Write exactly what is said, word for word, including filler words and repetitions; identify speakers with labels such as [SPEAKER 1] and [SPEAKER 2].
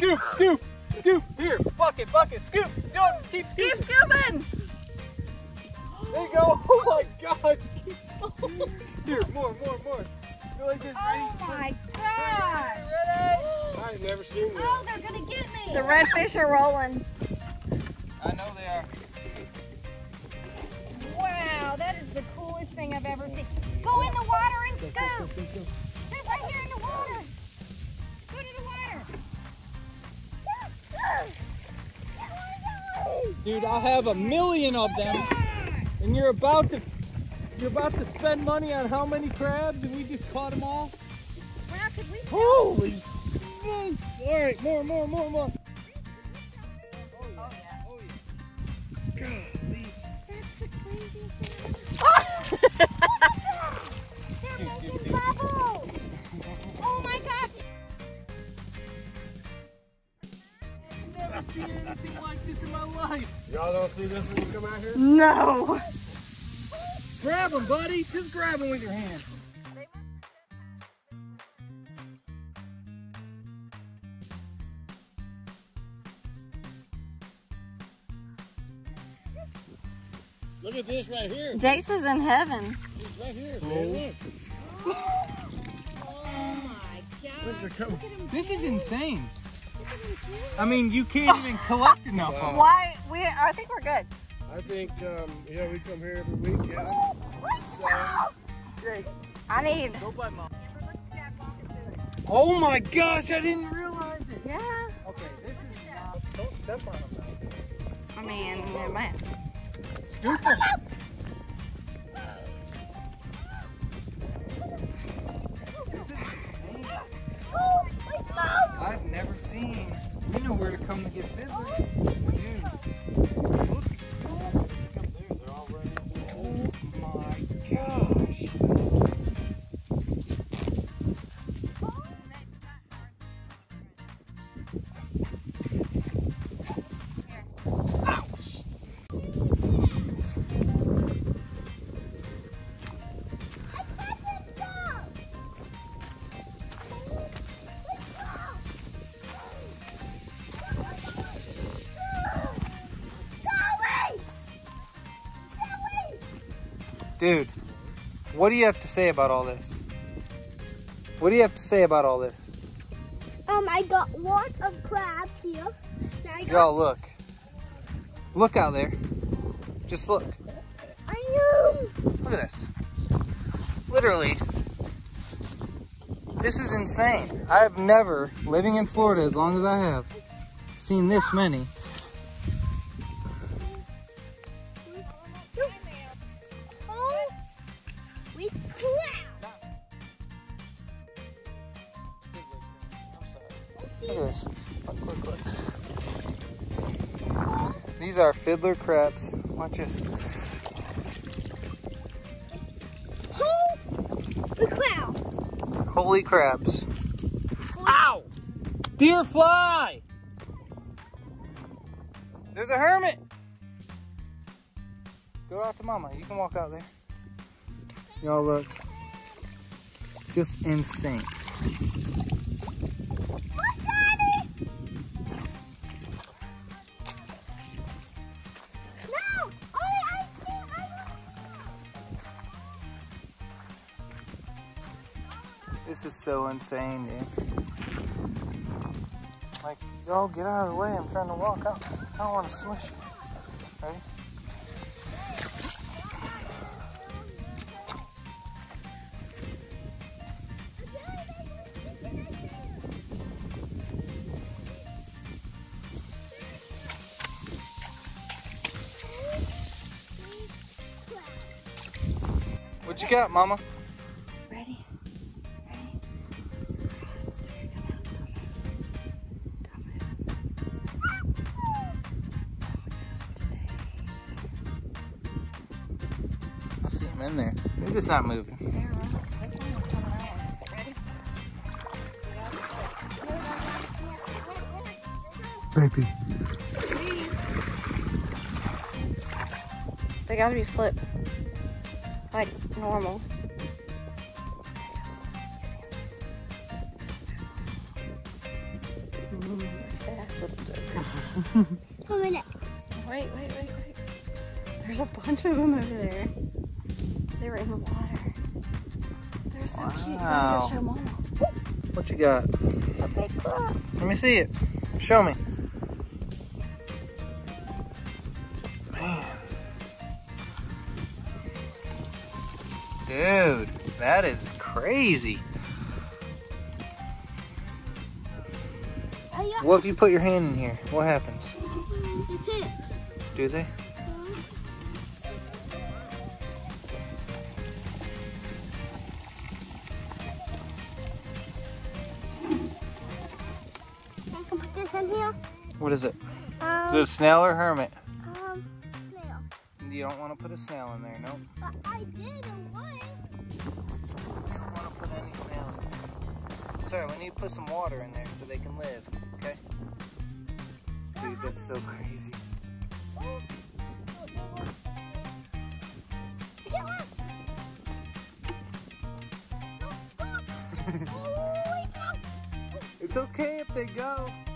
[SPEAKER 1] Scoop, scoop, scoop. Here, bucket, bucket, scoop. Go, just keep
[SPEAKER 2] Keep
[SPEAKER 1] scooping.
[SPEAKER 2] scooping.
[SPEAKER 1] There you go. Oh my gosh. Keep scooping. Here, more, more, more. Go like this.
[SPEAKER 2] Oh my gosh.
[SPEAKER 1] Ready? I've never seen this.
[SPEAKER 2] Oh, they're gonna get me. The redfish are rolling.
[SPEAKER 1] I know they are.
[SPEAKER 2] Wow, that is the coolest thing I've ever seen. Go in the water and scoop. They're right here in the water. Go to the water.
[SPEAKER 1] Dude, I'll have a million of them. And you're about to you're about to spend money on how many crabs and we just caught them all?
[SPEAKER 2] Wow, could we sell?
[SPEAKER 1] Holy smokes! Alright, more, more, more, more.
[SPEAKER 2] Oh yeah.
[SPEAKER 1] Oh yeah. Golly.
[SPEAKER 2] That's the craziest thing. They're making bubbles. Oh my gosh.
[SPEAKER 1] I've never seen anything like this in my life. Y'all don't see this when you come out here?
[SPEAKER 2] No.
[SPEAKER 1] Grab them, buddy. Just grab them with your hand. Look at this right here.
[SPEAKER 2] Jace is in heaven.
[SPEAKER 1] It's right here, man. Look.
[SPEAKER 2] Oh my god.
[SPEAKER 1] Look, they're coming. This is insane. I mean, you can't even collect enough of them.
[SPEAKER 2] Why? We, I think we're good.
[SPEAKER 3] I think, um, yeah, we come here every week, yeah. So,
[SPEAKER 1] Great.
[SPEAKER 2] I need.
[SPEAKER 1] Go play, Mom. Oh my gosh, I didn't realize it.
[SPEAKER 2] Yeah.
[SPEAKER 1] Okay, this is not. Don't step on them now.
[SPEAKER 2] I mean, they're mad.
[SPEAKER 1] Scoop them. This is insane. I've never seen. We know where to come to get fiddlers. Dude, look. Look up there. They're all running. Oh my gosh. Dude, what do you have to say about all this? What do you have to say about all this?
[SPEAKER 4] Um, I got lots of crabs here. I got,
[SPEAKER 1] Y'all look. Look out there. Just look.
[SPEAKER 4] I know.
[SPEAKER 1] Look at this. Literally. This is insane. I have never, living in Florida as long as I have, seen this many.
[SPEAKER 4] Oh, we crab.
[SPEAKER 1] Look at this. Look, look, look. These are fiddler crabs. Watch this.
[SPEAKER 4] Oh, the crab.
[SPEAKER 1] Holy crabs. Ow! Deer fly! There's a hermit! Go out to Mama. You can walk out there. Y'all look. Just insane. This is so insane, dude. Like, y'all get out of the way. I'm trying to walk out. I don't want to smush you. Ready? What you got, Mama?
[SPEAKER 2] Ready? Ready? Sorry, come out. Don't move. Don't move. Oh my gosh, today.
[SPEAKER 1] I see him in there. They're just not moving.
[SPEAKER 2] They're right. This one is coming out. Ready?
[SPEAKER 1] Baby.
[SPEAKER 2] They gotta be flipped. Like normal.
[SPEAKER 4] A minute.
[SPEAKER 2] Wait, wait, wait, wait. There's a bunch of them over there. They were in the water. They're so cute.
[SPEAKER 1] Wow.
[SPEAKER 2] Let me go show Mama.
[SPEAKER 1] What you got?
[SPEAKER 4] A big crab.
[SPEAKER 1] Let me see it. Show me. Man. Dude, that is crazy.
[SPEAKER 4] Oh, yeah.
[SPEAKER 1] What if you put your hand in here? What happens?
[SPEAKER 4] It hits.
[SPEAKER 1] Do they?
[SPEAKER 4] I can put this in here.
[SPEAKER 1] What is it?
[SPEAKER 4] Um,
[SPEAKER 1] Is it a snail or hermit?
[SPEAKER 4] um, snail.
[SPEAKER 1] You don't want to put a snail in there, no?
[SPEAKER 4] But I did a one.
[SPEAKER 1] You don't want to put any snails in there. Sorry, we need to put some water in there so they can live, okay? Dude, that's so crazy.
[SPEAKER 4] Oh.
[SPEAKER 1] It's okay if they go.